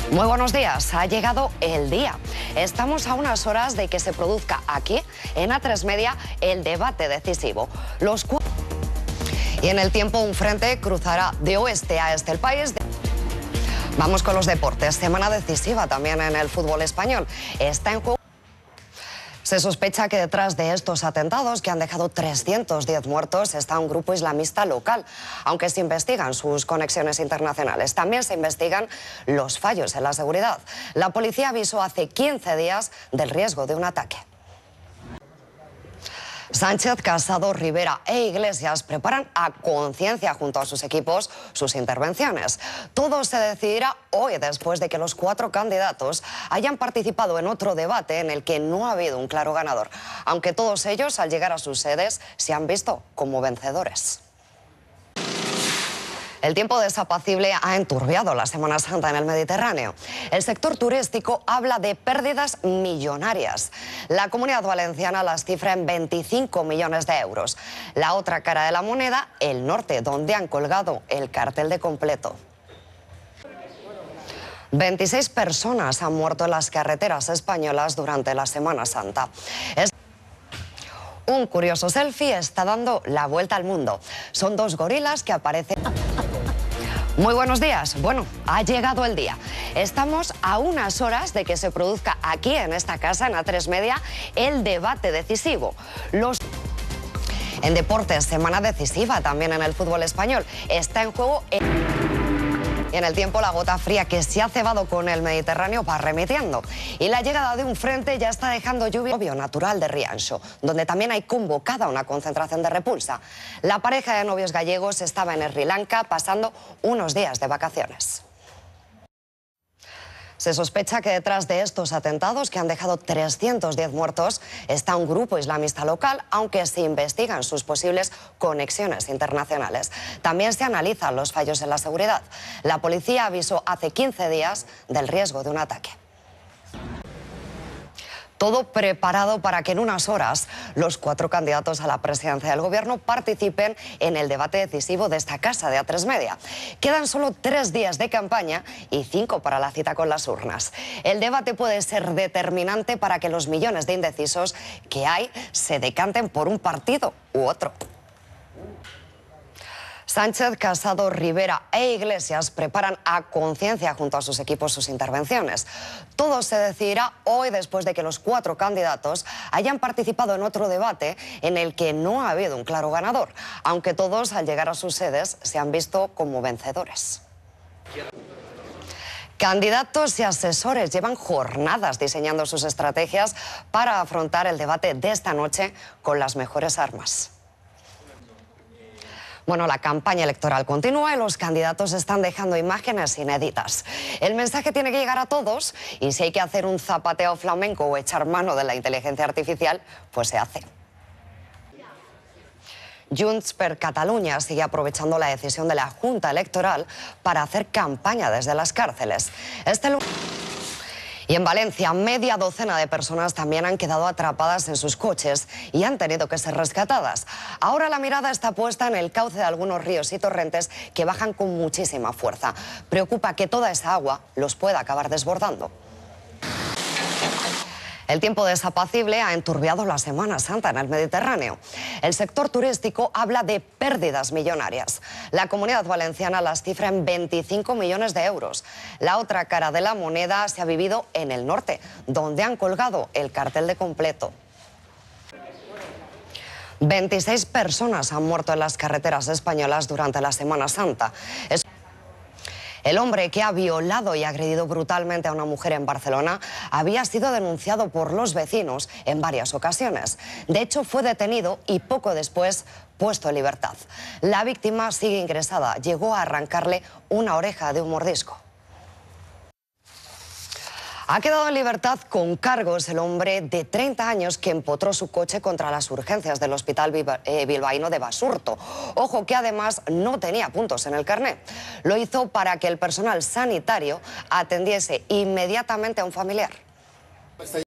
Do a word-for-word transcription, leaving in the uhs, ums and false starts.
Muy buenos días, ha llegado el día. Estamos a unas horas de que se produzca aquí, en A tres Media, el debate decisivo. Los cu... Y en el tiempo un frente cruzará de oeste a este el país. Vamos con los deportes. Semana decisiva también en el fútbol español. Está en juego. Se sospecha que detrás de estos atentados, que han dejado trescientos diez muertos, está un grupo islamista local, aunque se investigan sus conexiones internacionales. También se investigan los fallos en la seguridad. La policía avisó hace quince días del riesgo de un ataque. Sánchez, Casado, Rivera e Iglesias preparan a conciencia junto a sus equipos sus intervenciones. Todo se decidirá hoy después de que los cuatro candidatos hayan participado en otro debate en el que no ha habido un claro ganador, aunque todos ellos al llegar a sus sedes se han visto como vencedores. El tiempo desapacible ha enturbiado la Semana Santa en el Mediterráneo. El sector turístico habla de pérdidas millonarias. La Comunidad Valenciana las cifra en veinticinco millones de euros. La otra cara de la moneda, el norte, donde han colgado el cartel de completo. veintiséis personas han muerto en las carreteras españolas durante la Semana Santa. Es... Un curioso selfie está dando la vuelta al mundo. Son dos gorilas que aparecen... Muy buenos días. Bueno, ha llegado el día. Estamos a unas horas de que se produzca aquí, en esta casa, en A tres Media, el debate decisivo. Los... En deportes, semana decisiva también en el fútbol español. Está en juego... El... Y en el tiempo la gota fría que se ha cebado con el Mediterráneo va remitiendo. Y la llegada de un frente ya está dejando lluvia natural de Rianxo, donde también hay convocada una concentración de repulsa. La pareja de novios gallegos estaba en Sri Lanka pasando unos días de vacaciones. Se sospecha que detrás de estos atentados, que han dejado trescientos diez muertos, está un grupo islamista local, aunque se investigan sus posibles conexiones internacionales. También se analizan los fallos en la seguridad. La policía avisó hace quince días del riesgo de un ataque. Todo preparado para que en unas horas los cuatro candidatos a la presidencia del gobierno participen en el debate decisivo de esta casa de A tres Media. Quedan solo tres días de campaña y cinco para la cita con las urnas. El debate puede ser determinante para que los millones de indecisos que hay se decanten por un partido u otro. Sánchez, Casado, Rivera e Iglesias preparan a conciencia junto a sus equipos sus intervenciones. Todo se decidirá hoy después de que los cuatro candidatos hayan participado en otro debate en el que no ha habido un claro ganador, aunque todos al llegar a sus sedes se han visto como vencedores. Candidatos y asesores llevan jornadas diseñando sus estrategias para afrontar el debate de esta noche con las mejores armas. Bueno, la campaña electoral continúa y los candidatos están dejando imágenes inéditas. El mensaje tiene que llegar a todos y si hay que hacer un zapateo flamenco o echar mano de la inteligencia artificial, pues se hace. Junts per Catalunya sigue aprovechando la decisión de la Junta Electoral para hacer campaña desde las cárceles. Este lunes... Y en Valencia, media docena de personas también han quedado atrapadas en sus coches y han tenido que ser rescatadas. Ahora la mirada está puesta en el cauce de algunos ríos y torrentes que bajan con muchísima fuerza. Preocupa que toda esa agua los pueda acabar desbordando. El tiempo desapacible ha enturbiado la Semana Santa en el Mediterráneo. El sector turístico habla de pérdidas millonarias. La Comunidad Valenciana las cifra en veinticinco millones de euros. La otra cara de la moneda se ha vivido en el norte, donde han colgado el cartel de completo. veintiséis personas han muerto en las carreteras españolas durante la Semana Santa. Es... El hombre que ha violado y agredido brutalmente a una mujer en Barcelona había sido denunciado por los vecinos en varias ocasiones. De hecho, fue detenido y poco después puesto en libertad. La víctima sigue ingresada. Llegó a arrancarle una oreja de un mordisco. Ha quedado en libertad con cargos el hombre de treinta años que empotró su coche contra las urgencias del hospital bilbaíno de Basurto. Ojo que además no tenía puntos en el carné. Lo hizo para que el personal sanitario atendiese inmediatamente a un familiar.